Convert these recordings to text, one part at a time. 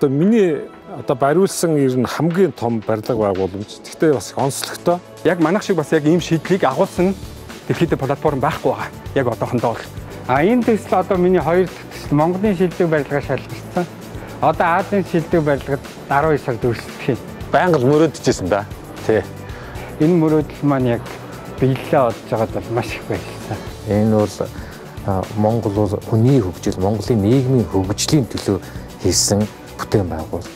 Миний одоо бариулсан ер нь хамгийн том барилга байгууламж. Гэхдээ бас их онцлогтой. Яг манайх шиг бас яг ийм шийдлийг агуулсан дэлхийд платформ байхгүй байгаа. Яг одоохондоо бол. Энэ төсөл одоо миний хоёр дахь төсөл Монголын шилдэг барилгаа шалгасан. Одоо Азийн шилдэг барилгад 12 сард өрсөлдөх юм. Байнга л мөрөөдөжсэн да. Тий. Энэ мөрөөдөл маань яг биелэлээ олж байгаад бол маш их баярлалаа. Энэ бол Монгол бол хүний хөгжил, Монголын нийгмийн хөгжлийн төлөө хийсэн бүтээн байгуулалт.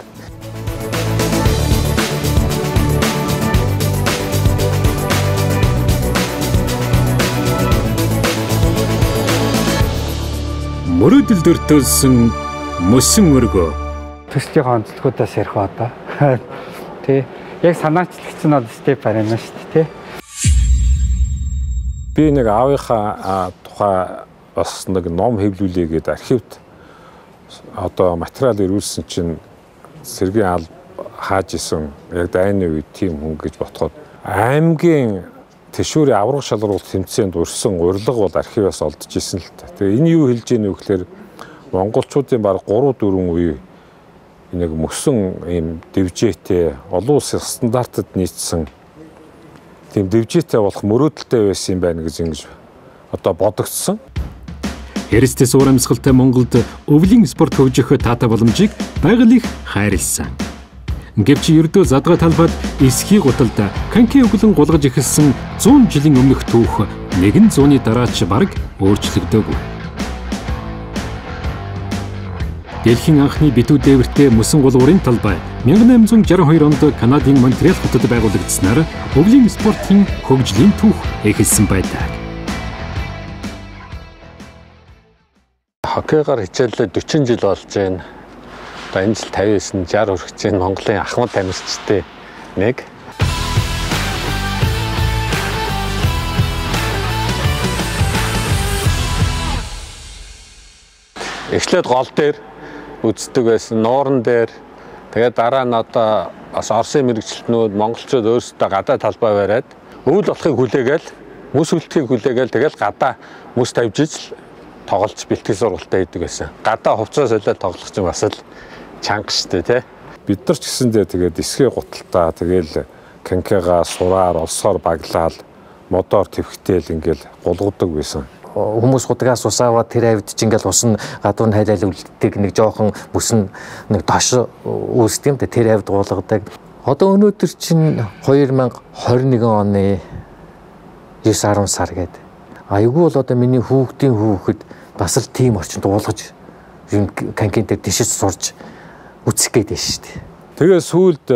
Мөрөөдөл дөртөлсөн мөсөн өргөө. Төслийн онцлогуудаас ярих одоо. Тий. Яг санаачлагч нь бол степ байна шүү дээ, тий. Би нэг аавынхаа тухай бас нэг ном хэвлүүлээгээд архивт одоо материал ирүүлсэн чинь Сэргийн алба хааж исэн яг дайны үед тийм хүн гэж ботход аймгийн тэшүүрийн аврах шалралт тэмцээнд урьсан урилга бол архиваас олдож исэн л та. Тэгээ энэ юу хэлж ийнэ вэ гэхээр монголчуудын баг 3-4 үе нэг мөсөн ийм дэвжээтэй олон улсын стандартад нийцсэн тийм дэвжээтэй болох мөрөөдөлтэй байсан юм байна гэж ингэж одоо бодогдсон. Эрсдэс урамсгалтай Монголд өвлийн спорт хөгжих таатай боломжийг байгаль их хайрлсан. Гэвч ердөө задгай талбайд эсхий гуталд коньки өглөн гулгаж эхэлсэн 100 жилийн өмнөх түүх нэгэн зууны дараач бараг өөрчлөгдөөгүй. Дэлхийн анхны битүү дээвэртэй мөсөн гулгуурын талбай 1862 онд Канадын Монтреал хотод байгуулагдсанаар өвлийн спортын хөгжлийн түүх эхэлсэн байдаг. Хоккейгаар хичээлээ 40 жил болж байна. Одоо энэ жил 59, 60 хүрэх чинь Монголын ахмад тамирчтай нэг. Эхлээд гол дээр үздэг байсан, нууран дээр. Тэгээд дараа нь одоо бас Оросын мэрэгчлэтнүүд монголчууд өөрсдөө гадаа талбай бариад өвөл болохыг хүлээгээл, мөс үлдэхийг хүлээгээл тэгэл гадаа мөс тавьж ижил тоглолт бэлтгэл сургалтаа хийдэг байсан. Гадаа хувцас солиод тоглох чинь бас л чанга штэ тий. Бид нар ч гэсэндээ тэгээд эсхий гуталтаа тэгэл конькигаа сураар олсоор баглаал модоор твхтэл ингээл гулгудаг байсан. Хүмүүс гудгаас ус аваад тэр хавьд ч ингээл ус нь гадуур нь хайлал үлддэг нэг жоохон бүс нь нэг дош үүсдэг юм да тэр хавьд гулгадаг. Одоо өнөөдөр чинь 2021 оны 9-10 сар гэдэг. Айгүй бол одоо миний хүүхдийн хүүхэд бас л тийм орчинд уулгаж юм конькийн дээр тишэж сурж үцэх гээд байна шүү дээ. Тэгээ сүүлд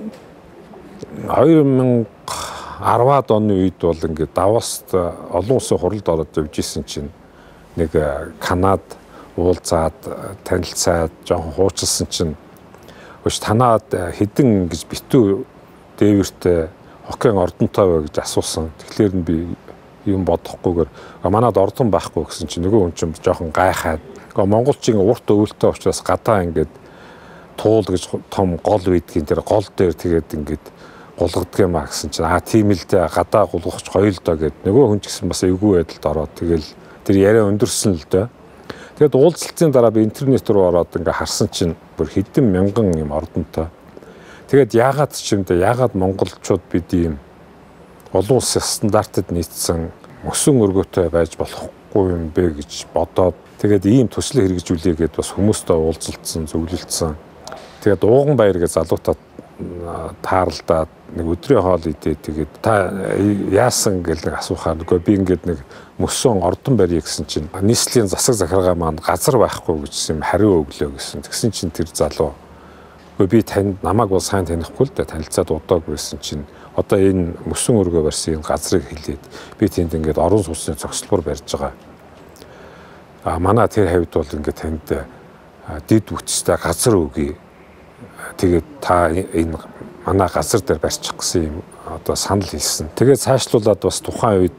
2010-ад оны үед бол ингээд Давост олон улсын хуралд ороод явж исэн чинь нэг Канад уулзаад танилцаад жоохон хуучилсан чинь өш танаад хэдэн гэж битүү дээвэртэй хоккейн ордонтой вэ гэж асуусан. Тэгэхээр нь би юм бодохгүйгээр манад ордон байхгүй гэсэн чинь нөгөө хүн чинь жоохон гайхаад монголчийн урт өвөлтэй учраас гадаа ингээд туул гэж том гол үйдгийн тэр гол дээр тэгээд ингээд гулгадаг юм а гэсэн чинь тийм л дээ гадаа гулгахч хоёр л доо гэд нөгөө хүн ч гэсэн бас эвгүй байдалд ороод тэгэл тэр яриа өндөрсөн л дээ. Тэгээд уулзалтын дараа би интернет руу ороод ингээд харсан чинь бүр хэдэн мянган юм ордонтой. Тэгээд яагаад ч юм дээ яагаад монголчууд бид ийм олон улсын стандартад нийцсэн мөсөн өргөтэй байж болохгүй юм бэ гэж бодоод тэгээд ийм төслийг хэрэгжүүлээгээд бас хүмүүстэй уулзалтсан, зөвлөлдсөн. Тэгээд Ууган баяр гэж залуутаа таарлдаад нэг өдрийн хоол идээ тэгээд та яасан гэж нэг асуухаар нөгөө би ингээд нэг мөсөн ордон барья гэсэн чинь нийслэлийн засаг захиргаа маань газар байхгүй гэж юм хариу өглөө гэсэн. Тэгсэн чинь тэр залуу би танд намайг бол сайн танихгүй л да танилцаад удаагүй байсан чинь одоо энэ мөсөн өргөө барьсан энэ газрыг хэлээд би тэнд ингээд орон сууцны цогцлбор барьж байгаа. Манай тэр хавьд бол ингээд танд дид үтстэй газар өгье. Тэгээд та энэ манай газар дээр барьчих гэсэн юм одоо санал хэлсэн. Тэгээд цаашлуулаад бас тухайн үед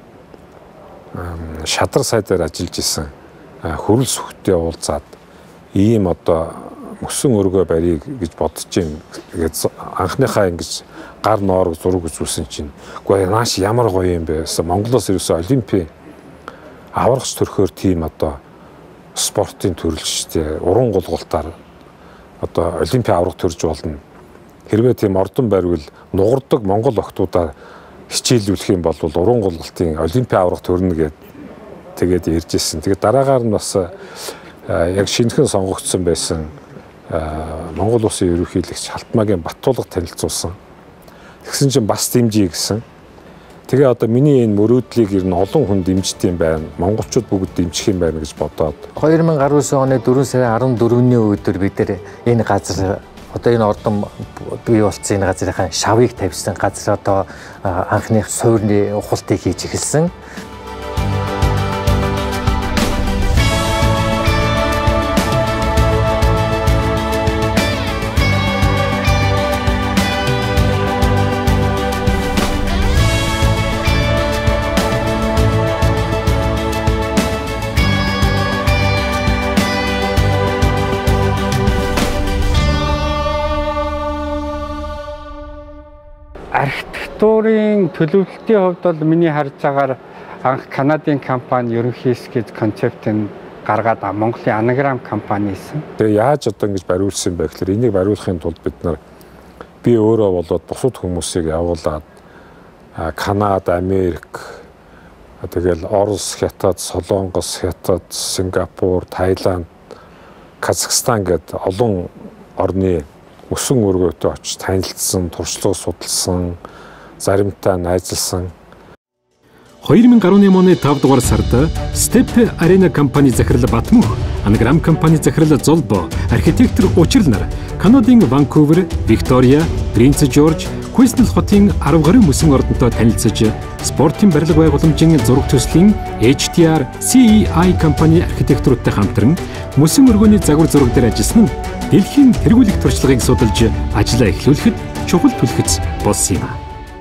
шадар сай дээр ажиллаж исэн хөрөл сүхтэй уулзаад ийм одоо мөсөн өргөө барья гэж бодож юм. Тэгээд анхныхаа ингэж гар ноорог зураг үзүүлсэн чинь үгүй нааш ямар гоё юм бэ? Монголоос ерөөсөө олимпийн аврагч төрхөөр тийм одоо спортын төрөл шүү дээ. Уран гулгалтаар одоо олимпийн авраг төрж болно. Хэрвээ тийм ордон барьвал нугардаг Монгол охтуудаа хичээлүүлэх юм бол уран гулгалтын олимпийн авраг төрнө гэд тэгээд ярьж ирсэн. Тэгээд дараагаар нь бас яг шинэхэн сонгогдсон байсан Монгол улсын ерөнхийлөгч Халтмаагийн Баттуулга танилцуулсан. Тэгсэн чинь бас дэмжиж гисэн. Тэгээ одоо миний энэ мөрөөдлийг ер нь олон хүн дэмждэг юм байна. Монголчууд бүгд дэмжих юм байна гэж бодоод 2019 оны 4 сарын 14-ний өдөр бид энэ газар одоо энэ ордон бий болсон энэ газрынхаа шавыг тавьсан газар одоо анхны суурьны ухалтыг хийж эхэлсэн. Архитектурын төлөвлөлтийн хувьд бол миний харж байгаагаар анх Канадын компани ерөнхий эскиз концептыг гаргаад Монголын анаграм компани хийсэн. Тэгээ яаж одоо ингэж бариулсан бэ гэхээр энийг бариулахын тулд бид нар би өөрөө болоод бусад хүмүүсийг явуулаад Канада, Америк, тэгэл Орос, Хятад, Солонгос, Хятад, Сингапур, Таиланд, Казахстан гэд олон орны өсөн өргөөтэй очиж танилцсан, туршлага судалсан, заримтаа найзалсан. 2018 оны 5 дугаар сард Step Arena компани захирал Батмүх, Anagram компани захирал Золбо, архитектор Учрал нар Канадын Ванкувер, Виктория, Принц Жорж, Куйснэл хотын 10 гаруй мөсөн ордонтой танилцж, спортын барилга байгууламжийн зураг төслийн HDR CEI компани архитектуруудтай хамтран мөсөн өргөөний загвар зураг дээр ажилласан нь дэлхийн тэргүүлэх туршлагыг судалж ажиллаа эхлүүлэхэд чухал түлхэц болсон юм.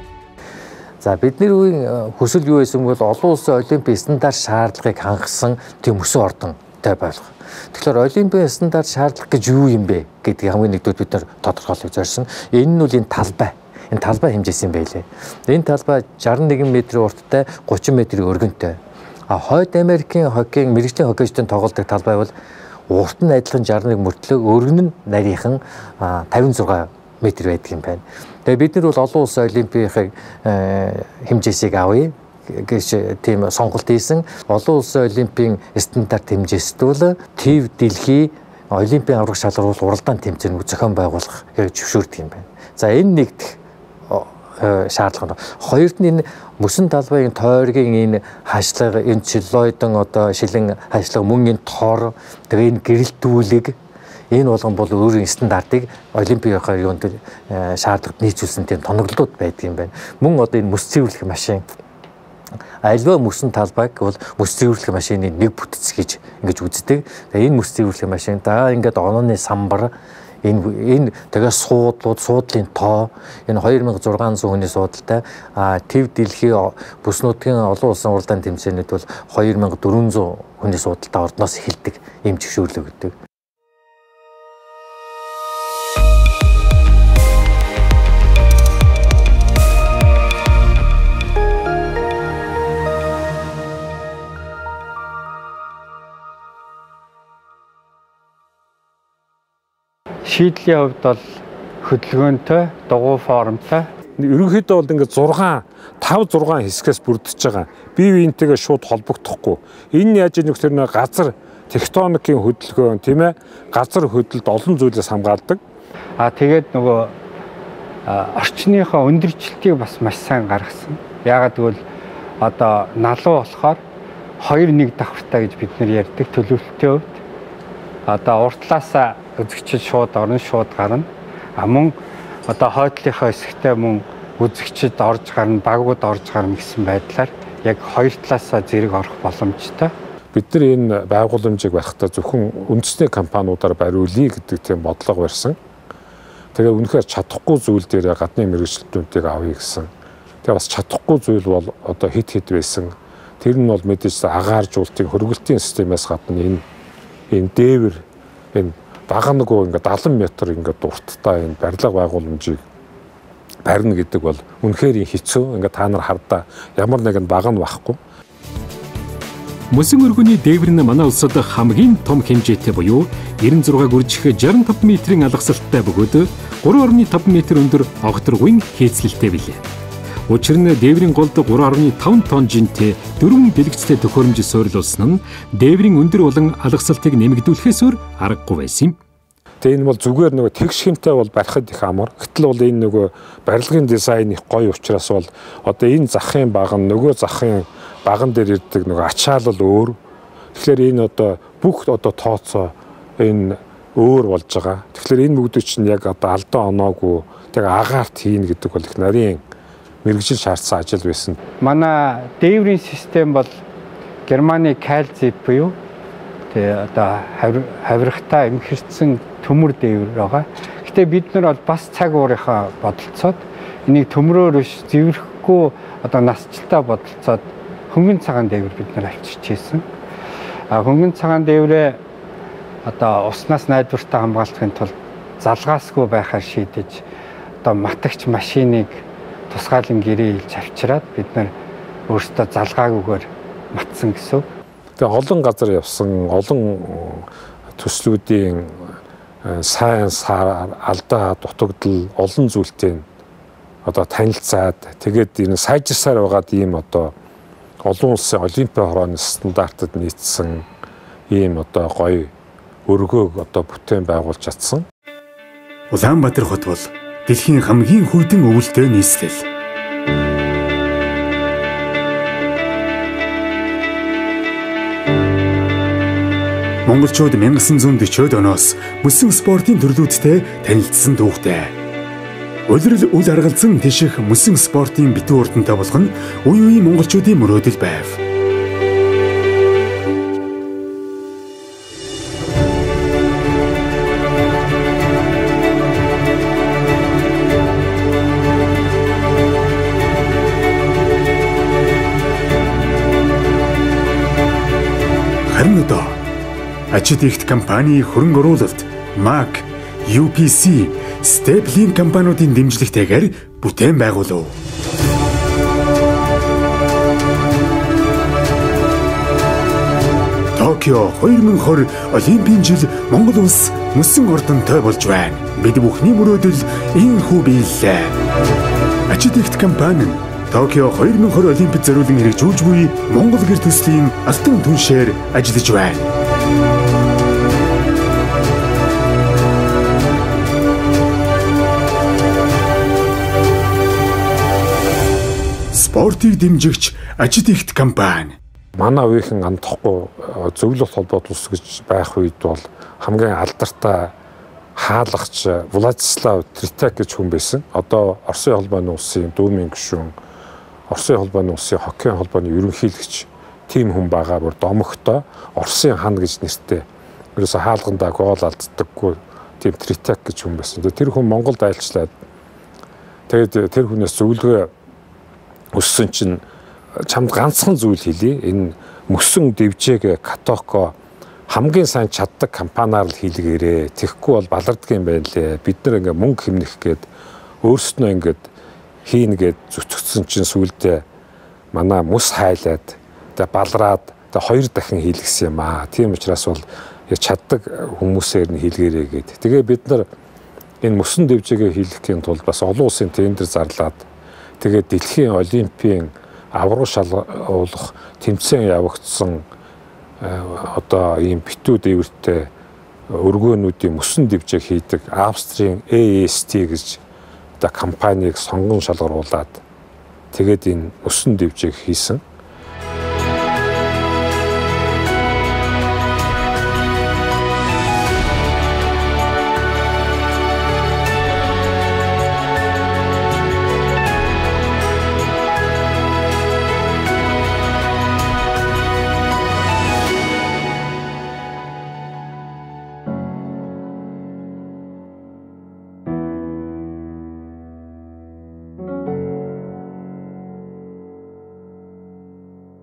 За бидний үеийн хүсэл юу байсан бол олон улсын олимпийн стандарт шаардлагыг хангасан тийм мөсөн ордонтой байлгах. Тэгэхээр олимпийн стандарт шаардлага гэж юу юм бэ гэдгийг хамгийн нэгдүгээр бид нар тодорхойлох зорьсон. Энэ нь бол энэ талбай. Энэ талбай хэмжээсэн байлээ. Энэ талбай 61 м урттай, 30 м өргөнтэй. Хойд Америкийн хоккейн мэргэжлийн хоккейчдын тоглодог талбай бол урт нь адилхан 61 мөртлөө өргөн нь нарийнхан 56 м байдаг юм байна. Тэгээ бид нар бол олон улсын олимпийн хэмжээсийг авъя гэж тийм сонголт хийсэн. Олон улсын олимпийн стандарт хэмжээст бол ТИВ дэлхийн олимпийн авраг шалгаруулалт уралдаан тэмцээн зохион байгуулах гэж зөвшөөрдөг юм байна. За энэ нэгдэх шаардлага нь. Хоёрт нь энэ мөсөн талбайгийн тойргийн энэ хашлага, энэ чиллоидон одоо шилэн хашлага, мөн энэ тор, тэгээ энэ гэрэлтүүлэг энэ болгон бол өөрийн стандартыг олимпийнхаа юунд шаардлагад нийцүүлсэн тийм тоноглолтууд байдаг юм байна. Мөн одоо энэ мөс цэвэрлэх машин альва мөсөн талбайг бол мөс цэвэрлэх машины нэг бүтц гэж ингэж үздэг. Тэгээ энэ мөс цэвэрлэх машин даа ингээд онооны самбар энэ тэгээ суудлын тоо энэ 2600 хүний суудалтай ТИВ дэлхийн бүс нутгийн олон улсын уралдаан тэмцээнүүд бол 2400 хүний суудалтай ордноос эхэлдэг ийм зөвшөөрлөг өгдөг. Шийдлийн хувьд бол хөдөлгөөнтэй, дугуй формтой. Ерөнхийдөө бол ингээд 5-6 хэсгээс бүрдэж байгаа. Бие биентэйгээ шууд холбогдохгүй. Энэ нь яаж нэг тэр газар тектоникийн хөдөлгөөн тийм ээ газар хөдлөлд олон зүйлээс хамгаалдаг. Тэгээд нөгөө орчныхоо өндөрчлөлтийг бас маш сайн гаргасан. Яагаад гэвэл одоо налуу болохоор 2-1 давхартай гэж бид нэр ярьдаг төлөвлөлтийн хувьд. Одоо уртлаасаа үзэгчид шууд орно, шууд гарна. Мөн одоо хойдлынхоо хэсэгтээ мөн үзэгчид орж гарна, багууд орж гарна гэсэн байдлаар яг хоёр талаасаа зэрэг орох боломжтой. Бид нар энэ байгууламжийг барихдаа зөвхөн үндэсний компаниудаар бариулъя гэдэг тийм бодлого барьсан. Тэгээ үнэхээр чадахгүй зүйл дээр гадны мэргэжилтнүүдийг авъя гэсэн. Тэгээ бас чадахгүй зүйл бол одоо хит байсан. Тэр нь бол мэдээж агааржуултын хөргөлтийн системээс гадна энэ дээвэр энэ багангүй ингээд 70 м ингээд урттай энэ барилга байгууламжийг барина гэдэг бол үнэхээр хэцүү. Ингээд та нар хардаа ямар нэгэн баг нь байхгүй. Мөсөн өргөний дээвэр нь манай улсад хамгийн том хэмжээтэй буюу 96 гүржих 65 метрийн алгасалтай бөгөөд 3.5 м өндөр огторгуйн хийцлэлтэй билээ. Учир нь дээврийн голд 3.5 тонн жинтэй 4 дэлгэцтэй төхөөрөмж суурилуулсан нь дээврийн өндөр болон алгасалтыг нэмэгдүүлэхээс өөр аргагүй байсан юм. Тэгээ энэ бол зүгээр нөгөө тэгш хэмтэй бол барихад их амар. Гэтэл бол энэ нөгөө барилгын дизайн их гоё учраас бол одоо энэ захын баган нөгөө захын баган дээр ирдэг нөгөө ачаалал өөр. Тэгэхээр энэ одоо бүх одоо тооцоо энэ өөр болж байгаа. Тэгэхээр энэ бүгд чинь яг одоо алдаа оноогүй тэгээ агаарт хийнэ гэдэг бол их нарийн мэрэгжил шаардсан ажил байсан. Манай дээврийн систем бол Германы кальцит буюу тэгээ одоо хавиргатай эмхэрсэн төмөр дээвэр байгаа. Гэтэ бид нар бол бас цаг уурынхаа бодолцоод энийг төмрөөр биш зэврэхгүй одоо насжилтаа бодолцоод хөнгөн цагаан дээвэр бид нар авчирч хийсэн. Хөнгөн цагаан дээврээ одоо уснаас найдвартай хамгаалахын тулд залгаасгүй байхаар шийдэж одоо матагч машиныг тусгаалan гэрээ илж авчираад бид нар өөрсдөө залгаагүйгээр матсан гэсэн. Тэгээ олон газар явсан, олон төслүүдийн сайн алдаа дутагдал олон зүйлтэй одоо танилцаад тэгээд энэ сайжирсаар байгаад ийм одоо олон улсын олимпийн хорооны стандартад нийцсэн ийм одоо гоё өргөөг одоо бүтээн байгуулж чадсан. Улаанбаатар хот бол дэлхийн хамгийн хүйтэн өвөлтөй нийслэл. Монголчууд 1940-од оноос мөсөн спортын төрлүүдтэй танилцсан түүхтэй. Улирал үл аргалзан тиших мөсөн спортын битүү урдантай болгоно үе үеийн монголчуудын мөрөөдөл байв. Харин одоо Ачид ихт компани хөрөнгө оруулалт MAC, UPC, Stapling компаниудын дэмжлэгтэйгээр бүтээн байгуулав. Токио 2020 Олимпийн жил Монгол улс мөсөн ордонтой болж байна. Бид бүхний мөрөөдөл ийхүү биеллээ. Ачид ихт компани Токио 2020 Олимпиад зориулан хэрэгжүүлж буй Монгол гэр төслийн алтан түншээр ажиллаж байна. Спортыг дэмжигч Ачид ихт компани. Манай үеийнхэн андахгүй зөвлөлт холбоот ус гэж байх үед бол хамгийн алдартай хаалгач Владислав Тритак гэж хүн байсан. Одоо Оросын холбооны улсын дүүмийн гишүүн, Оросын холбооны улсын хоккейн холбооны ерөнхийлөгч тийм хүн байгаа. Бүр домогтой Оросын хан гэж нэртэй. Ерөөсө хаалгандаа гол алддаггүй тийм Тритак гэж хүн байсан. Тэр хүн Монголд айлчлаад тэгээд тэр хүнээс зөвлөгөө өссөн чинь чамд ганцхан зүйл хэлье. Энэ мөсөн дэвжээг Катоко хамгийн сайн чаддаг компаниар л хийлгээрээ. Тэгэхгүй бол балардгийн байна лээ. Бид нар ингээ мөнгө хэмнэх гээд өөрснөө ингээд хийн гээд зүтгэсэн чинь сүулдэ манай мөс хайлаад тэгээ балраад тэгээ 2 дахин хийлгсэн юм аа. Тийм учраас бол чаддаг хүмүүсээр нь хийлгээрээ гээд. Тэгээ бид нар энэ мөсөн дэвжээгээ хийлгэхийн тулд бас олон улсын тендер зарлаад тэгээд дэлхийн олимпийн аврал шалгуулах тэмцээн явагдсан одоо ийм битүү дээвэртэй өргөөнүүдийн мөсөн дэвжээг хийдэг Австрийн AST гэж одоо компанийг сонгон шалгаруулад тэгээд энэ мөсөн дэвжээг хийсэн.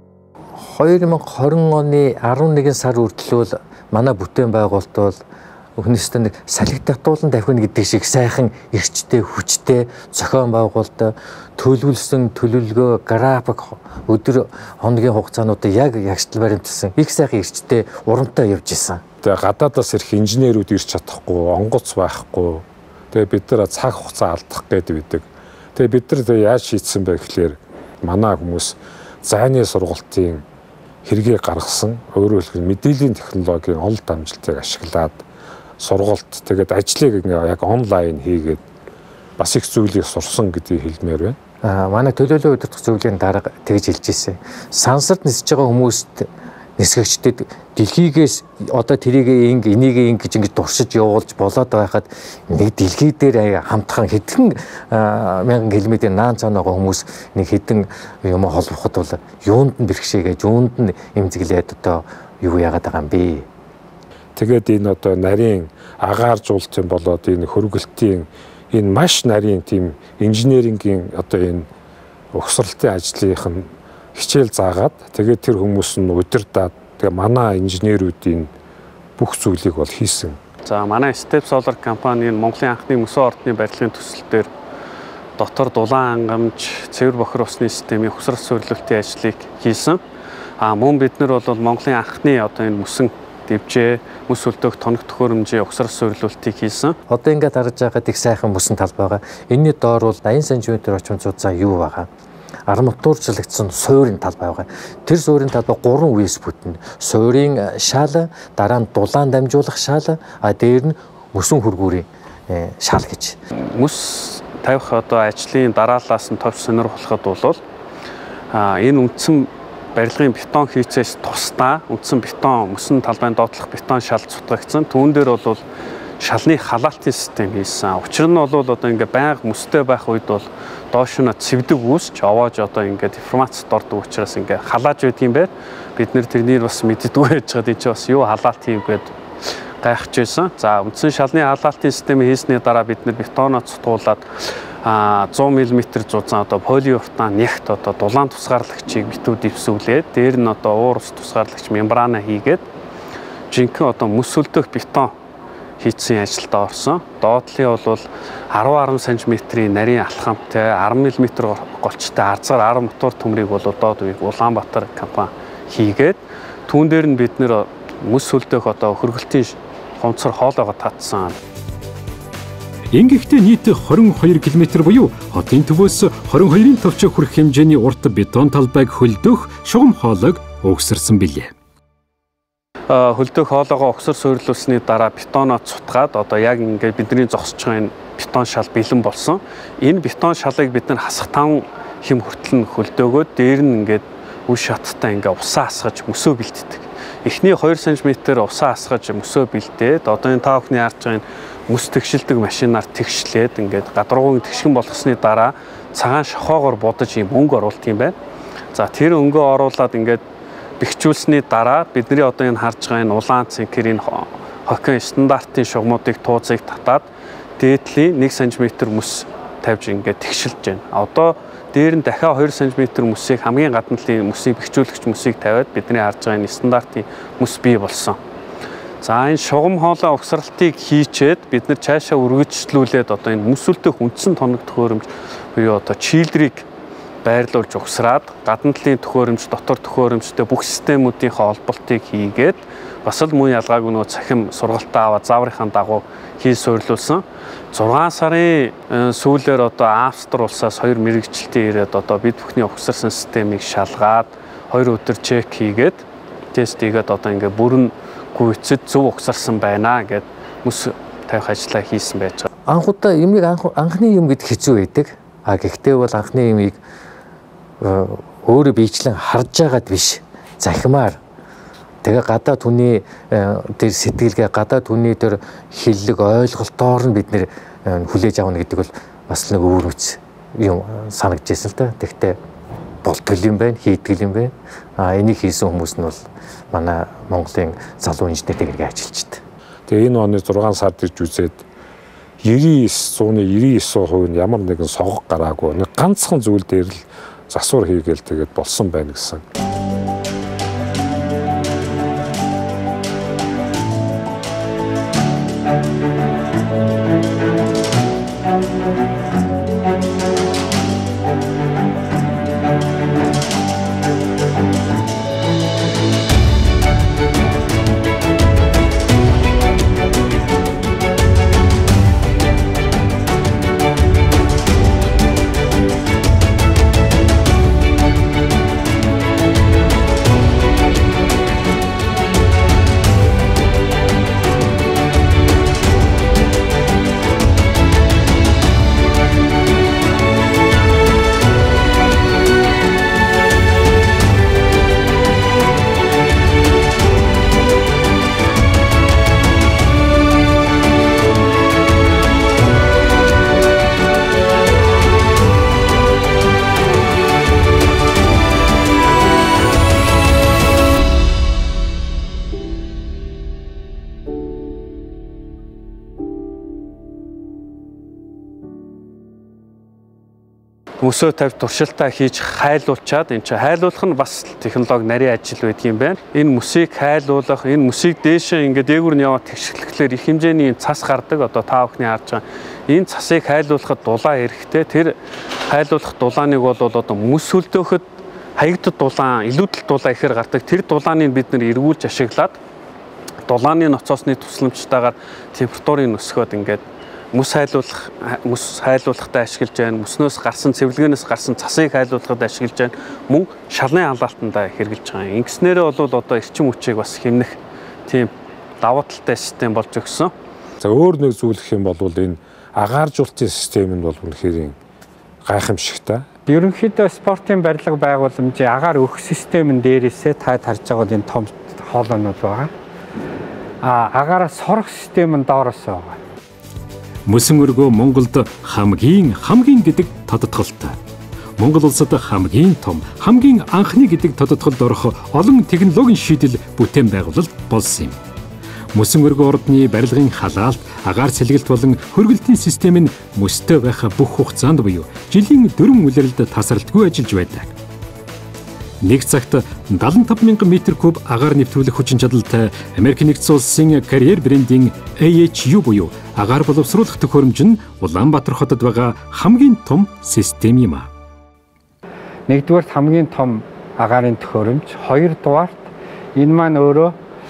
...2020 оны 11 сар хүртэл манай бүтээн байгуулалт бол Өнөөсөө нэг салхи татуулан давхина гэдэг шиг сайхан эрчтэй, хүчтэй зохион байгуулалт, төлөвлөсөн төлөвлөгөө, график өдөр хоногийн хугацаануудыг яг ягштал баримтсан их сайхан эрчтэй урамтай явж исэн. Тэгээ гадаадаас ирэх инженерүүд ирч чадахгүй, онгоц байхгүй. Тэгээ бид нар цаг хугацаа алдах гэдэг байдаг. Тэгээ бид нар яаж шийдсэн бэ гэхлээр манай хүмүүс зайны сургалтын хэрэгээ гаргасан, өөрөөр хэлбэл мэдээллийн технологийн онл дамжлалтыг ашиглаад сургалт тэгээд ажлыг яг онлайн хийгээд бас их зүйлийг сурсан гэдгийг хэлмээр байна. Манай төлөөлөл удирдах зөвлөлийн дарга тэгж хэлж ирсэн. Сансарт нисэж байгаа хүмүүст нисгэгчдэд дэлхийгээс одоо тэрийг энийг гэж ингэж дуршиж явуулж болоод байхад нэг дэлхий дээр хамтхан хэдэн мянган километрийн наан цаана байгаа хүмүүс нэг хэдэн юм холбоход бол юунд нь бэрхшээгээд юунд нь эмзэглээд одоо юу яагаад байгаа юм бэ? Тэгээд энэ одоо нарийн агааржуулалтын болоод энэ хөргөлтийн энэ маш нарийн тийм инженерингийн одоо энэ угсралтын ажлынх нь хичээл заагаад тэгээд тэр хүмүүс нь удирдаад тэгээ манай инженерүүдийн бүх зүйлийг бол хийсэн. За манай Step Solar компани Монголын анхны мөсөн ордны барилгын төсөл дээр дотор дулаан хангамж, цэвэр бохир усны системийн угсралт суурилуулалтын ажлыг хийсэн. Мөн бид нар бол Монголын анхны одоо энэ мөсөн дэвжээ, мөс хөлдөөх тоног төхөөрөмжийн угсралт суурилуулалтыг хийсэн. Одоо ингээд харж байгаад их сайхан мөсөн тал байгаа. Энэний доор бол 80 см орчим цуцаа юу байгаа? Арматурчлагдсан суурийн тал байгаа. Тэр суурийн талбай 3 үеэс бүтнэ. Суурийн шал, дараа нь дулаан дамжуулах шал, дээр нь мөсөн хөргүүрийн шал гэж. Мөс тавих одоо ажлын дараалаас нь товч сонирхолоход бол энэ үндсэн барилгын бетон хийцээс тусдаа үндсэн бетон мөсөн талбайн доотлох бетон шал цутгагдсан. Түүн дээр бол шалны халаалтын систем хийсэн. Учир нь бол одоо ингээ байнга мөстэй байх үед бол доош нь цэвдэг үүсч овоож одоо ингээ деформацид ордог учраас ингээ халааж байдаг юм байна. Бид нэр тэрнийг бас мэддэггүй байж байгаа. Энд чинь бас юу халаалт хийв гэд гайхаж байсан. За үндсэн шалны халаалтын системийг хийсний дараа бид нэр бетоноо цутгуулад 100 мм зузаан одоо полиуретан нягт одоо дулаан тусгаарлагчийг битүү дэвсүүлээд дээр нь одоо уур ус тусгаарлагч мембрана хийгээд жинхэнэ одоо мөс хөлдөөх бетон хийцэн ажилдаа орсон. Доотлын бол 10 см-ийн нарийн алхамтай 10 мм голчтой арзаар 10 мотор төмрийг бол доод үеиг Улаанбаатар компани хийгээд түүн дээр нь бид нэр мөс хөлдөөх одоо хөргөлтийн хонцор хоолойгоо татсан. Ингэхдээ нийт 22 км буюу хотын төвөөс 22-ын товчоо хүрэх хэмжээний урт бетон талбайг хөлдөөх шугам хоолойг угсарсан билээ. Хөлдөөх хоолойгоо угсар суурилуулсны дараа бетоноо цутгаад одоо яг ингээд бидний зогсож байгаа энэ бетон шал бэлэн болсон. Энэ бетон шалыг бид нар хасах 5 хэм хүртэл нь хөлдөөгөө дээр нь ингээд үе шаттай ингээд усаа асгаж мөсөө бэлддэг. Эхний 2 см усаа асгаж мөсөө бэлдээд одоо энэ та бүхний харж байгаа энэ мөс тэгшилдэг машинаар тэгшлээд ингээд гадаргуугийн тэгшгэн болгосны дараа цагаан шохоогоор будаж ийм өнгө оруулт юм байна. За тэр өнгөө оруулаад ингээд бэхжүүлсний дараа бидний одоо энэ харж байгаа энэ улаан цэнхэр энэ хоккей стандартын шугамуудыг тууцыг татаад дээдлийн 1 см мөс тавьж ингээд тэгшилж байна. Одоо дээр нь дахиад 2 см мөсийг хамгийн гадналын мөсийг бэхжүүлэгч мөсийг тавиад бидний харж байгаа энэ стандартын мөс бий болсон. За энэ шугам хоолой угсралтыг хийчээд бид нар цаашаа үргэлжлүүлээд одоо энэ мөсөлдөх үндсэн тоног төхөөрөмж буюу одоо чийлдрийг байрлуулж угсраад гадна талын төхөөрөмж, дотор төхөөрөмжтэй бүх системүүдийн холболтыг хийгээд бас л мөн ялгаагүй нөгөө цахим сургалтаа аваад зааврынхаа дагуу хий суурилуулсан. 6 сарын сүүлээр одоо Австри улсаас 2 мэрэгчлэлтийн ирээд одоо бид бүхний угсарсан системийг шалгаад 2 өдөр чек хийгээд тест хийгээд одоо ингээ бүрэн гүйцэд зөв угсарсан байна гэд мөс тавих ажлаа хийсэн байж байгаа. Анхудаа юмыг анхны юм гэдэг хэцүү байдаг. Гэхдээ бол анхны юмыг өөрөө биечлэн харж байгаад биш. Захимаар тэгээ гадаа түний тэр сэтгэлгээ гадаа түний тэр хиллэг ойлголтоор нь бид нэр хүлээж авна гэдэг бол бас нэг өөр үс юм санагдчихсэн л та. Тэгтээ болтгол юм байна, хийдгэл юм байна. Энийг хийсэн хүмүүс нь бол манай Монголын залуу инженертэй хэрэг ажиллаж байна. Тэгээ энэ оны 6 сард ирж үзээд 99% нь ямар нэгэн согог гараагүй. Нэг ганцхан зүйл дээр л засвар хийгээл тэгээд болсон байна гэсэн. мөсөө тавь туршилтаа хийж хайлуулчаад энэ чинь хайлуулах нь бас технологи нарийн ажил байдаг юм байна. Энэ мөсийг хайлуулах, энэ мөсийг дээшээ ингээд дээгүүр нь яваад тэгшгэлэхлээр их хэмжээний цас гардаг. Одоо та бүхний харж байгаа энэ цасыг хайлуулахад дулаан хэрэгтэй. Тэр хайлуулах дулааныг бол одоо мөс хөлдөөхөд хаягдд дулаан, илүүдэл дулаан ихээр гардаг. Тэр дулааныг бид нэр эргүүлж ашиглаад дулааны ноцоосны тусламжтайгаар температурыг өсгөхөд ингээд мөс хайлуулахад ашиглаж байна. Мөснөөс гарсан цэвэрлэгээс гарсан цасыг хайлуулахад ашиглаж байна. Мөн шалны халаалтандаа хэрэгжилж байгаа. Ингэснээрээ бол одоо эрчим хүчийг бас хэмнэх тийм давуу талтай систем болж өгсөн. За өөр нэг зүйл гэх юм бол энэ агааржуулалтын систем нь бол үнэхээр гайхамшигтай. Ерөнхийдөө спортын барилга байгууламжийн агаар өгөх системэн дээрээсээ та харж байгаа энэ том хоолойнууд байгаа. Агаараа сорох систем нь доороос байгаа. Мөсөн өргөө Монголд хамгийн гэдэг тодтголтой. Монгол улсад хамгийн том, хамгийн анхны гэдэг тодтголд орох олон технологийн шийдэл бүтээн байгуулалт болсон юм. Мөсөн өргөө ордны барилгын халаалт, агаар сэлгэлт болон хөргөлтийн систем нь мөстэй байх бүх хугацаанд буюу жилийн 4 улиралд тасралтгүй ажиллаж байдаг. Нэг цагт 75,000 м3 агаар нэвтрүүлэх хүчин чадалтай Америк нэгдсэн улсын карьер брендийн AHU буюу агаар боловсруулах төхөөрөмж нь Улаанбаатар хотод байгаа хамгийн том систем юм а. Нэгдүгээр хамгийн том агаарын төхөөрөмж, хоёрдугаарт энэ маань өөрөө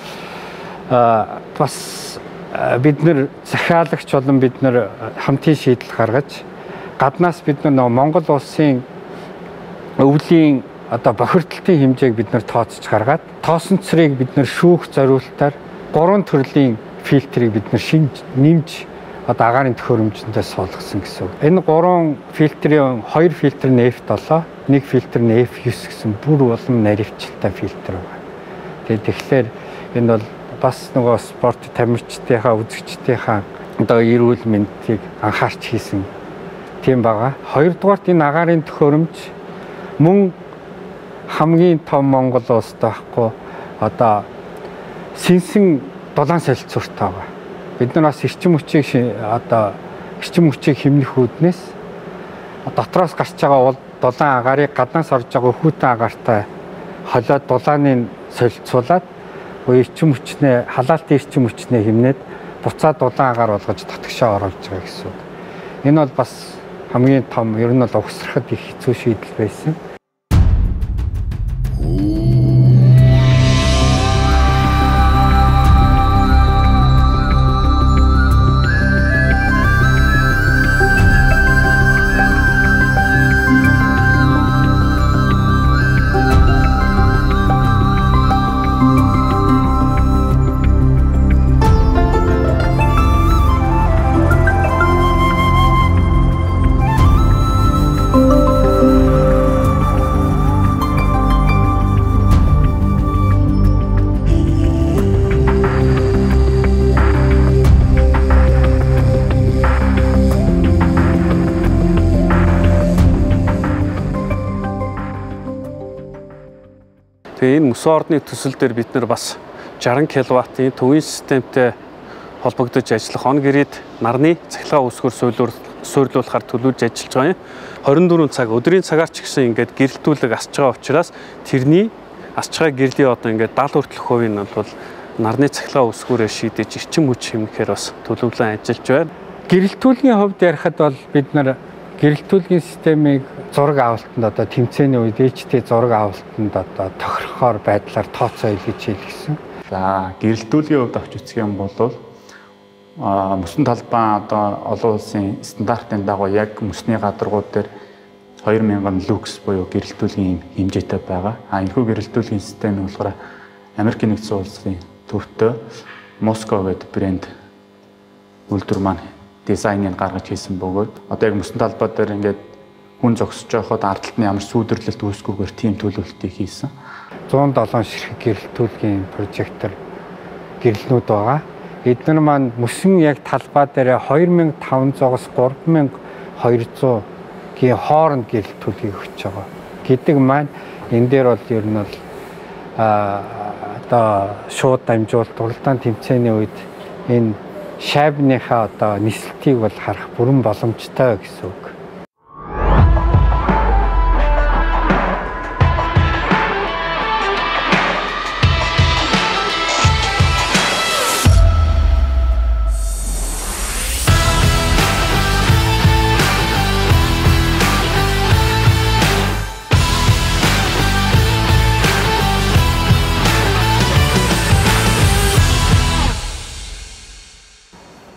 бас бид нэр захиалагч болон бид нэр хамтын шийдэл гаргаж гаднаас бид нар Монгол улсын өвлийн одоо бохирдлтын хэмжээг бид нар тооцож гаргаад тоосонцрыг бид нар шүүх зориултаар 3 төрлийн фильтрийг бид нар нэмж одоо агаарын төхөөрөмжөндөө суулгасан гэсэн үг. Энэ 3 фильтрийн 2 фильтр нь F7, 1 фильтр нь F9 гэсэн бүр улам наривчлалтай фильтр байна. Тэгэхээр энэ бол бас нөгөө спорт тамирчдынхаа үзэгчдийнхаа одоо эрүүл мэндийг анхаарч хийсэн тийм байгаа. Хоёрдугаарт энэ агаарын төхөөрөмж мөн хамгийн том Монгол улсад байхгүй одоо сэнсэн дулаан солилцоортой байгаа. Бид нар бас эрчим хүчийг хэмнэх үүднээс дотроос гарч байгаа дулаан агарыг гаднаас орж байгаа хүүтэн агаартай холиод дулааныг солилцуулаад эрчим хүчнээ халаалтын эрчим хүчнээ хэмнээд буцаад дулаан агаар болгож татгшаа оруулж байгаа гэсэн үг. Энэ бол бас хамгийн том ер нь бол угсрахад их хэцүү шийдэл байсан. Тэгээ энэ мөсөн ордны төсөл дээр бид нар бас 60 кВт-ийн төвийн системтэй холбогдож ажиллах он гэрээд нарны цахилгаан үсгээр суйрлуулахаар төлөвлөж ажиллаж байгаа юм. 24 цаг өдрийн цагаар ч гэсэн ингээд гэрэлтүүлэг асч байгаа учраас тэрний асч байгаа гэрлийн одоо ингээд 70% нь бол нарны цахилгаан үсгүүрээ шийдэж эрчим хүч хэмнэхээр бас төлөвлөн ажиллаж байна. Гэрэлтүүлгийн хувьд ярихад бол бид нар гэрэлтүүлгийн системийг зураг авалтанд одоо тэмцээний үед HD зураг авалтанд одоо тохирохоор байдлаар тооцоо илгэж хэлсэн. За гэрэлтүүлгийн хувьд авч үзэх юм бол мөсөн талбай одоо олон улсын стандартын дагуу яг мөсний гадаргууд дээр 2000 люкс буюу гэрэлтүүлгийн хэмжээтэй байгаа. Энэхүү гэрэлтүүлгийн систем нь болохоор Америк нэгдсэн улсын төвтэй Moscow гэдэг брэнд үйлдвэр маань дизайныг гаргаж хийсэн бөгөөд одоо яг мөсөн талбай дээр ингээд хүн зогсож байхад ардталт нь ямар сүйдэрлэлт үүсгүүгээр тийм төлөвлөлтийг хийсэн. 107 ширхэг гэрэлтүүлгийн прожектор гэрлэнүүд байгаа. Эдгээр маань мөсөн яг талбай дээр 2500-аас 3200-гийн хооронд гэрэлтүүлгийг өгч байгаа. Гэдэг маань энэ дээр бол ер нь бол одоо шууд дамжуулалт уралдаан тэмцээний үед энэ шайбныхаа одоо нислэлтийг бол харах бүрэн боломжтой гэсэн үг.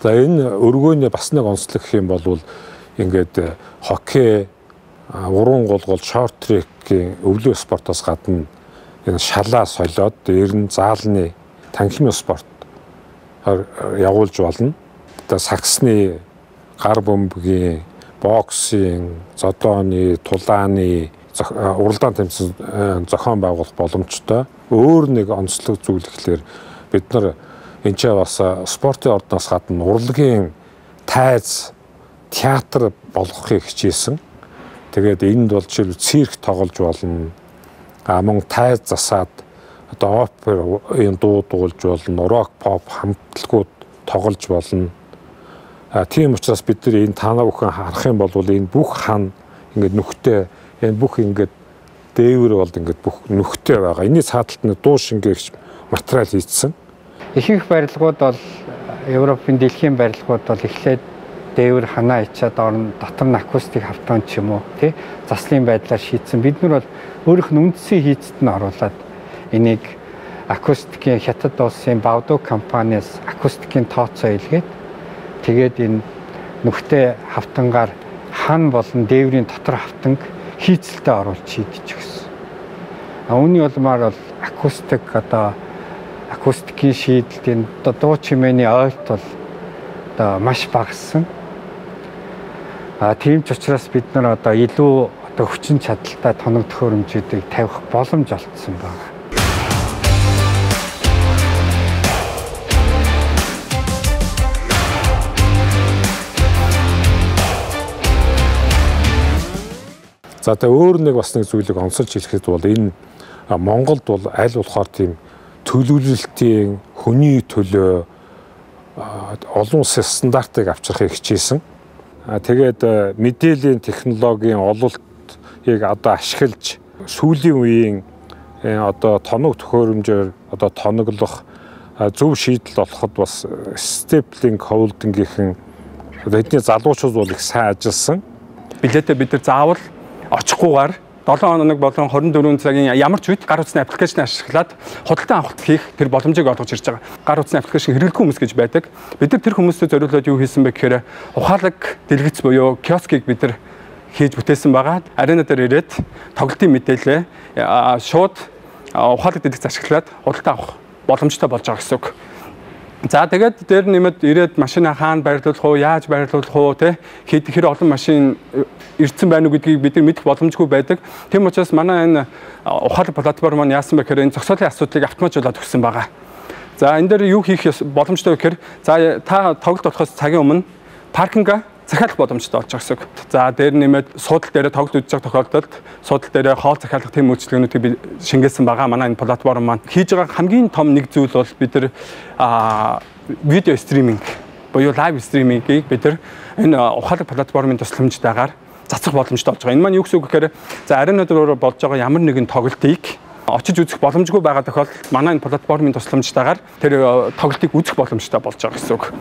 За энэ өргөөний бас нэг онцлог гэх юм бол ингээд хоккей, уран гулгуул, шорт трекийн өвлөө спортоос гадна энэ шалаа солиод дээр нь заалны танхимын спорт явуулж болно. Одоо саксны, гар бөмбөгийн, боксing, зодооны, тулааны уралдаан тэмцээн зохион байгуулах боломжтой. Өөр нэг онцлог зүйл гэхэлэр бид нар энэ ч бас спортын ордноос гадна урлагийн тайз, театр болгохыг хичээсэн. Тэгээд энд бол жишээл цирк тоглож болно. Мөн тайз засаад одоо оперын дуу дуулж болно, рок, поп хамтлагууд тоглож болно. Тийм учраас бид нар энэ танаа бүхэн харах юм бол энэ бүх хан ингээд нүхтэй, энэ бүх ингээд дээвэр бол ингээд бүх нүхтэй байгаа. Энийн цааталт нь дуу шингээгч материал хийцсэн. Ихэнх барилгууд бол Европын дэлхийн барилгууд бол эхлээд дээвэр ханаа ичаад орно, дотор нь акустик хавтан ч юм уу тий заслын байдлаар шийдсэн. Бид нар бол өөрийнх нь үндсийн хийцэд нь оруулаад энийг акустикийн хятад улсын Баодо компаниас акустикийн тооцоо илгээд тэгээд энэ нүхтэй хавтангаар хан болон дээврийн дотор хавтанг хийцэлтэй оруулж шийдэж гисэн. Үүний улмаар бол акустикийн шийдэлтийн дуу чимээний ойлт бол маш багассан. Тийм ч учраас бид нар илүү хүчин чадалтай тоног төхөөрөмжүүдийг тавих боломж олгосон байна. За тэгээ өөр нэг бас нэг зүйлийг онцолж хэлэхэд бол энэ Монголд бол аль болохоор тийм төлөвлөлтийн хүний төлөө олон улсын стандартыг авчрахыг хичээсэн. Тэгээд мэдээллийн технологийн ололтыг одоо ашиглаж сүүлийн үеийн одоо тоног төхөөрөмжөөр одоо тоноглох зөв шийдэл олоход бас степлинг холдингийнхэн одоо эдний залуучууд бол их сайн ажилласан. Билетээ бид нар заавал очихгүйгээр 7 хоног болон 24 цагийн ямар ч үед гар утасны аппликейшн ашиглаад худалдан авалт хийх тэр боломжийг олгож ирж байгаа. Гар утасны аппликейшн хэрэглэхгүй хүмүүс гэж байдаг. Бид нар тэр хүмүүстэй зориулаад юу хийсэн бэ гэхээр ухаалаг дэлгэц буюу киоскийг бид нар хийж бүтээсэн байгаа. Арена дээр ирээд тоглолтын мэдээлэл шууд ухаалаг дэлгэц ашиглаад худалдан авах боломжтой болж байгаа гэсэн үг. За тэгээд дээр нэмээд ирээд машина хаана байрлуулах уу, яаж байрлуулах уу те хэр олон машин ирсэн байна уу гэдгийг бид нар мэдэх боломжгүй байдаг. Тийм учраас манай энэ ухаалаг платформ маань яасан бэ гэхээр энэ зогсоолын асуудлыг автоматжуулаад өгсөн байгаа. За энэ дээр юу хийх боломжтой вэ гэхээр за та тоглолт болохоос цагийн өмнө паркинга захиалах боломжтой болж байгаа гэсэн үг. За дээр нэмээд суудал дээр тоглолт үзэж байгаа тохиолдолд суудал дээр хоол захиалах тийм үйлчилгээнүүдийг би шингээсэн байгаа. Манай энэ платформ маань хийж байгаа хамгийн том нэг зүйл бол бид нар видео стриминг буюу лайв стримингийг бид нар энэ ухаалаг платформын тусламжтайгаар цацах боломжтой болж байгаа. Энэ маань юу гэсэн үг гэхээр за арена дээр болж байгаа ямар нэгэн тоглолтыг очиж үзэх боломжгүй байгаа тохиолдолд манай энэ платформын тусламжтайгаар тэр тоглолтыг үзэх боломжтой болж байгаа гэсэн үг.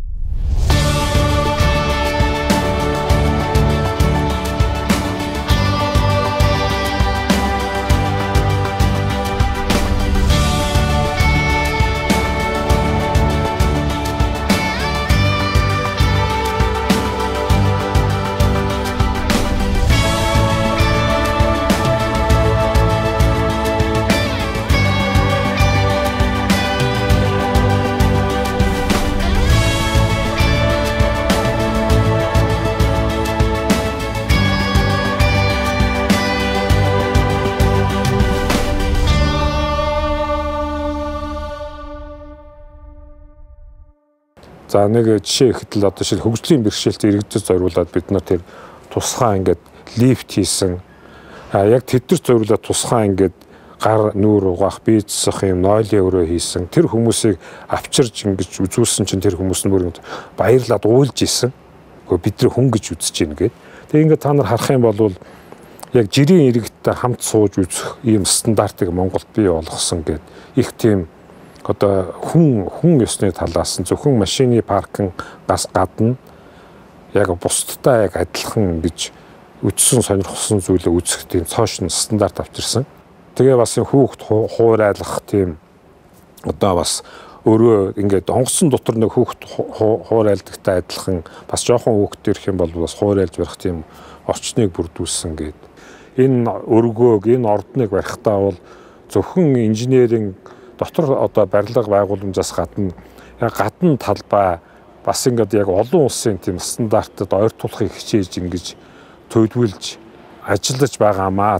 За нэг жишээ ихэд л одоо шил хөгжлийн бэрхшээлд иргэдэд зориулаад бид нар тэр тусгай ингээд лифт хийсэн. Яг тэднэрт зориулаад тусгай ингээд гар нүүр угаах, бие засах юм нойлын өрөө хийсэн. Тэр хүмүүсийг авчирж ингэж үзүүлсэн чинь тэр хүмүүс нь бүр баярлаад уйлж исэн. Бид нар хүн гэж үзэж гин гээд. Тэгээ ингээд та нар харах юм бол яг жирийн иргэдтэй хамт сууж үзэх ийм стандартыг Монголд бий болгосон гээд их тийм одоо хүн ёсны талаас нь зөвхөн машины паркингаас гадна яг бусдтай яг адилхан гэж үтсэн сонирхсан зүйлээ үзэх тийм цоошин стандарт авчирсан. Тэгээ бас хүүхд хуурайлах тийм одоо бас өөрөө ингээд онгоцсон дотор нэг хүүхд хуурайлдагтай адилхан бас жоохон хүүхд ирэх юм бол бас хуурайлж барих тийм орчныг бүрдүүлсэн гээд энэ өргөөг энэ ордныг барихтаа бол зөвхөн инженерийн дотор одоо барилга байгууламжаас гадна талбай бас ингээд яг олон улсын тийм стандартад ойртуулахыг хичээж ингэж төлөвлөж ажиллаж байгаамаа.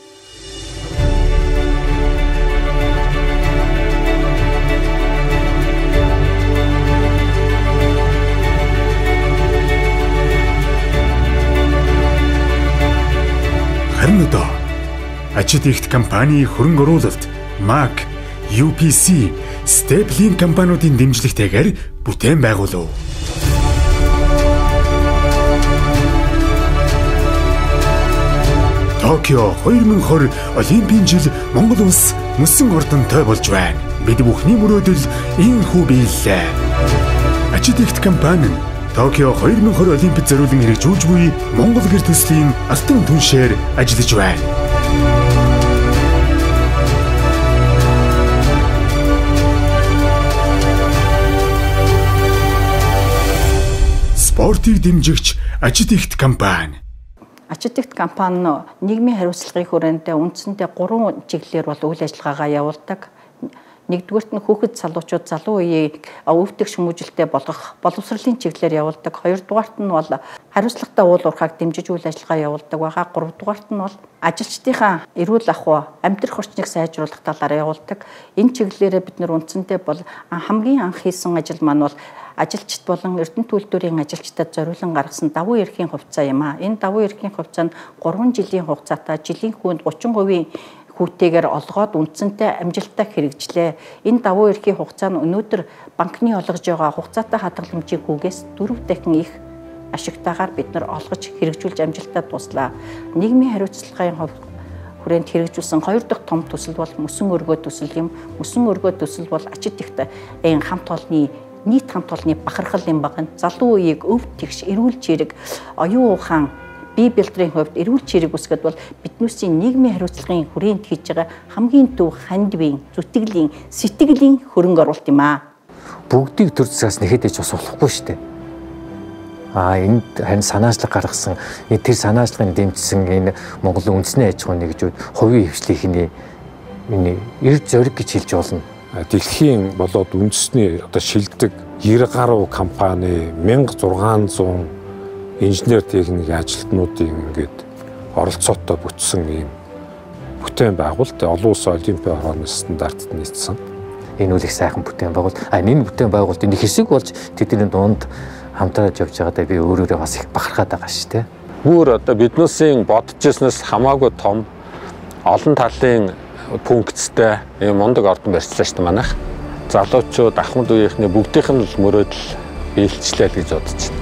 Харин одоо ачид ихт компани хөрөнгө оруулалт MAC, UPC, Stapling компаниудын дэмжлэгтэйгээр бүтээн байгуулав. Токио 2020 Олимпийн жил Монгол улс мөсөн ордонтой болж байна. Бид бүхний мөрөөдөл ийхүү биеллээ. Ачид ихт компани Токио 2020 Олимпиад зориулан хэрэгжүүлж буй Монгол гэр төслийн алтан түншээр ажиллаж байна. Спортыг дэмжигч Ачид ихт компани. Ачид ихт компани нийгмийн хариуцлагын хүрээндээ үндсэндээ 3 чиглэлээр бол үйл ажиллагаагаа явуулдаг. Нэгдүгээрт нь хүүхэд залуучууд залуу үеийг өвдөх шүмжлэлтэй болгох боловсролын чиглэлээр явуулдаг. Хоёрдугаарт нь бол хариуцлагатай уул уурхайг дэмжиж үйл ажиллагаа явуулдаг байгаа. Гуравдугаарт нь бол ажилчдынхаа эрүүл ахуй, амьдрах орчныг сайжруулах талаар явуулдаг. Энэ чиглэлээрээ бид нэр үндсэндээ бол хамгийн анх хийсэн ажил маань бол ажилчид болон эрдэнэ төлөвлөрийн ажилчдад зориулан гаргасан давуу эрхийн хувьцаа юм а. Энэ давуу эрхийн хувьцаа нь 3 жилийн хугацаатай жилийн хүнд 30% хүүтэйгээр олгоод үндсэнтэй амжилттай хэрэгжлээ. Энэ давуу эрхийн хугацаа нь өнөөдөр банкны олгож байгаа хугацаатай хадгаламжийн хүүгээс 4 дахин их ашигтайгаар бид нар олгож хэрэгжүүлж амжилттай дуслаа. Нийгмийн хариуцлагын хүрээнд хэрэгжүүлсэн 2 дахь том төсөл бол мөсөн өргөө төсөл юм. Мөсөн өргөө төсөл бол ачид ихт хамт олонны нийт хамт олонны бахархал юм багна. Залуу үеийг өв тэгш эрүүл чирэг оюун ухаан бие бэлтрийн хувьд эрүүл чирэг үсгэд бол биднүүсийн нийгмийн хариуцлагын хүрээнд хийж байгаа хамгийн төв хандивын, зүтгэлийн, сэтгэлийн хөрөнгө оруулалт юм аа. Бүгдийг төр засаас нэхэдэж бас болохгүй шүү дээ. Энд харин санаачлаг гаргасан, тэр санаачлагын дэмжсэн энэ Монголын үндэсний аж ахуйн нэгжүүд хувийн хвшлийнхний энэ эрд зориг гэж хэлж болно. Дэлхийн болоод үндэсний одоо шилдэг 90 гаруй компани 1600 инженер техникийн ажилтнуудын ингээд оролцоотой бүтсэн ийм бүтээн байгуулалт олон улсын олимпийн хорооны стандартад нийцсэн. Энэ үл их сайхан бүтээн байгуулалт. Энэ бүтээн байгуулалт энэ хэсэг болж тэдний дунд хамтарч явж байгаадаа би өөрөөрөө бас их бахархаад байгаа шүү дээ. Бүр одоо биднээсийн бодож ирснээс хамаагүй том олон талын пункттэй ийм мундаг ордон барьцлаа шүү дээ манайх. Залуучууд ахмад үеийнхний бүгдийнх нь л мөрөөдөл биелжлээ гэж бодож байна.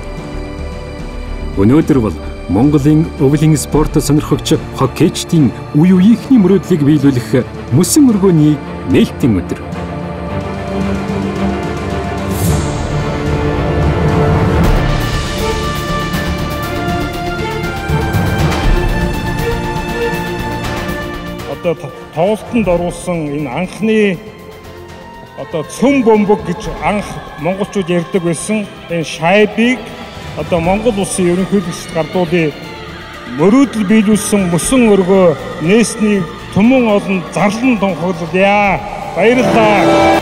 Өнөөдөр бол Монголын өвлийн спортод сонирхогч хоккейчдын үе үеийнхний мөрөөдлийг биелүүлэх мөсөн өргөөний нээлтийн өдөр. Одоо тоглолтод оруулсан энэ анхны одоо цөм бөмбөг гэж анх монголчууд ярьдаг байсан энэ шайбыг одоо Монгол улсын ерөнхийлөгчд гардуулын мөрөөдөл биелүүлсэн мөсөн өргөө нээснийг түмэн олон зарлан тунхаглая. Баярлалаа.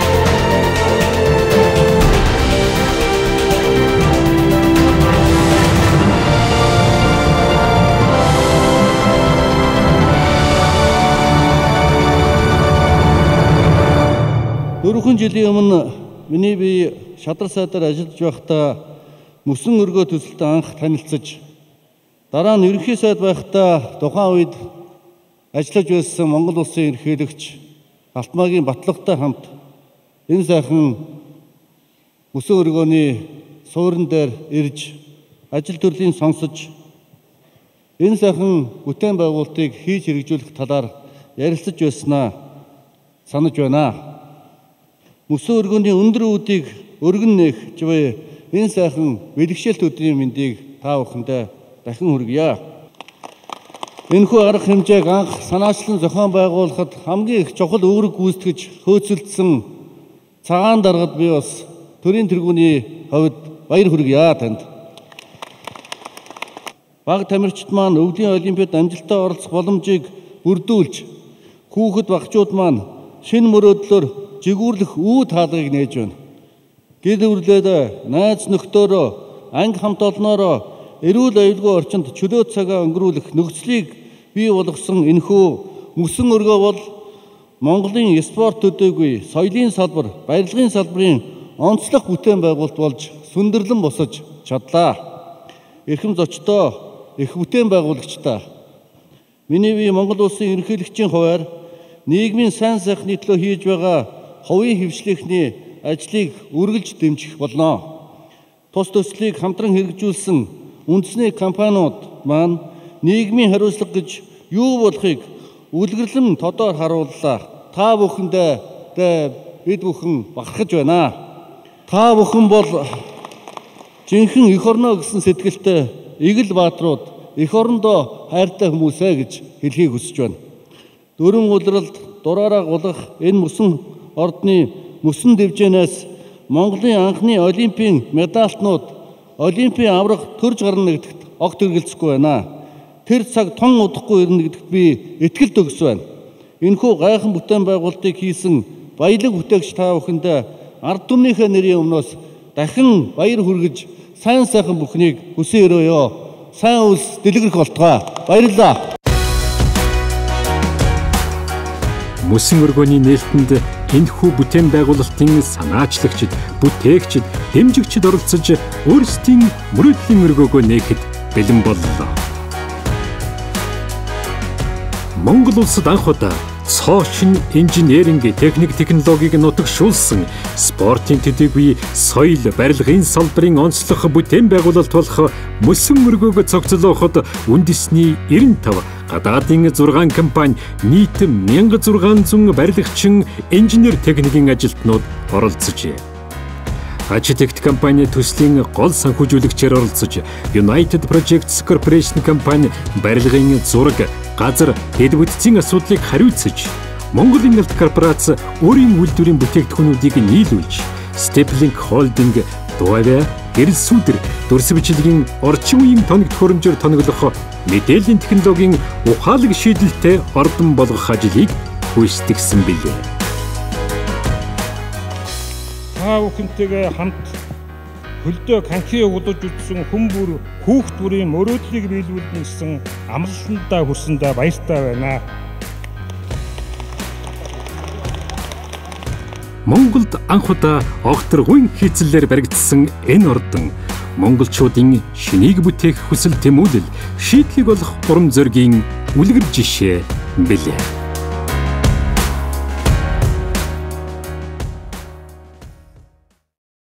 Дөрвөн жилийн өмнө миний бие шадар сайдаар ажиллаж байхдаа мөсөн өргөө төсөлтөд анх танилцж дараа нь ерөнхий сайд байхдаа тухайн үед ажиллаж байсан Монгол улсын ерөнхийлөгч Алтмаагийн Батлагтай хамт энэ сайхан мөсөн өргөөний суурин дээр ирж ажил төрлийг сонсож энэ сайхан бүтээн байгуулалтыг хийж хэрэгжүүлэх талаар ярилцаж байснаа санаж байна. Мөсөн өргөөний өндөр үүдийг өргөн нээх буй энэ сайхан бэлгшээлт өдрийн мэндийг та бүхэндээ дахин хүргье. Энэхүү арга хэмжээг анх санаачлан зохион байгуулахад хамгийн их чухал үүрэг гүйцэтгэж хөөцөлдсөн цагаан даргад би бас төрийн тэргүүний хувьд баяр хүргье танд. Баг тамирчид маань өвлийн олимпиад амжилттай оролцох боломжийг бүрдүүлж, хүүхэд багчууд маань шинэ мөрөөдлөөр жигүүрлэх үе таалгыг нээж байна. Гэр бүлээд найз нөхдөөрөө, анги хамт олноороо эрүүл аюулгүй орчинд чөлөө цагаа өнгөрүүлэх нөхцөлийг бий болгосон энэхүү мөсөн өргөө бол Монголын спорт төдийгүй соёлын салбар, барилгын салбарын онцлог бүтээн байгуулалт болж сүндэрлэн босож чадлаа. Эрхэм зочдоо, их бүтээн байгуулагчдаа миний бие Монгол улсын ерөнхийлөгчийн хувьар нийгмийн сайн сайхны төлөө хийж байгаа хувийн хэвшлийнхний ажлыг үргэлж дэмжих болно. Тус төслийг хамтран хэрэгжүүлсэн үндэсний компаниуд маань нийгмийн хариуцлага гэж юу болохыг үлгэрлэн тодоор харууллаа. Та бүхэндээ бид бүхэн бахархаж байна. Та бүхэн бол жинхэнэ эх орноо гэсэн сэтгэлтэй Игэл бааtruуд эх орондоо хайртай хүмүүсээ гэж хэлхийг хүсэж байна. Дөрвөн улиралд дураараа гулгах энэ мөсөн ордны мөсөн дэвжээнээс Монголын анхны олимпийн медальтнууд олимпийн аврах төрж гарна гэдэгт огт эргэлзэхгүй байна. Тэр цаг тун удахгүй ирнэ гэдэгт би итгэлд өгс байна. Энэхүү гайхан бүтээн байгуулалтыг хийсэн баялаг бүтээгч та бүхэндээ ард түмнийхээ нэрийн өмнөөс дахин баяр хүргэж сайн сайхан бүхнийг хүсэн өрөөё. Сайн үлс дэлгэрэх болтугай. Баярлалаа. Мөсөн өргөөний нээлтэнд энэхүү бүтээн байгуулалтын санаачлагчид, бүтээгчид, дэмжигчид оролцож өөрсдийн мөрөөдлийн өргөөгөө нээхэд бэлэн боллоо. Монгол улсад анх удаа цоошин инженеринг, техник, технологиг нутагшуулсан спортын төдийгүй соёл, барилгын салбарын онцлог бүтээн байгуулалт болох мөсөн өргөөгөө цогцлооход үндэсний 95 гадаадын 6 компани нийт 1600 барилгачин, инженер, техникийн ажилтнууд оролцожээ. Architect компани төслийн гол санхүүжүүлэгчээр оролцож, United Projects Corporation компани барилгын зураг, газар, хэд бүтцийн асуудлыг хариуцаж, Монголын алт корпорац өөрийн үйлдвэрийн бүтээгдэхүүнүүдийг нийлүүлж, Step-Link Holding, Duave, гэрэл сүдэр, дүрс бичлэгийн орчин үеийн тоног төхөөрөмжөөр тоноглох мэдээллийн технологийн ухаалаг шийдэлтэй ордон болгох ажлыг гүйцэтгэсэн билээ. Та бүхэнтэйгээ хамт хөлдөө канки удаж үзсэн хүн бүр хүүхд бүрийн мөрөөдлийг биелүүлнэ гэсэн амлалтандаа хүрсэндээ баяртай байна. Монголд анх удаа огторгуйн хийцлэлээр баригдсан энэ ордон монголчуудын шинийг бүтээх хүсэл тэмүүлэл шийдлийг олох урам зоригийн үлгэр жишээ билээ.